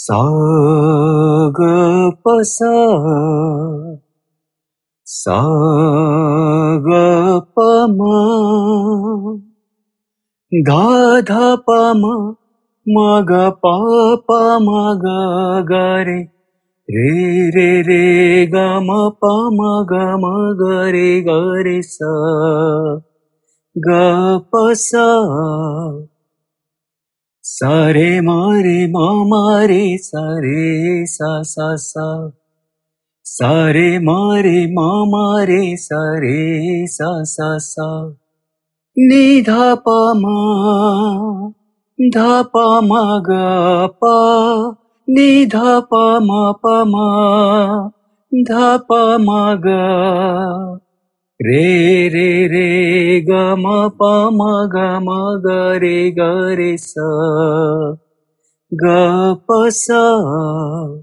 सा ग प सा सा ग प म धा धा प म ग प प म ग ग रे रे रे ग म प म ग म ग रे सा ग प सा सा रे म रे म रे सा रे सा सा सा सा रे म रे सा रे सा सा सा नि धा प म ग प नि धा प म धा प म ग रे रे रे ग म प म ग रे सा ग प सा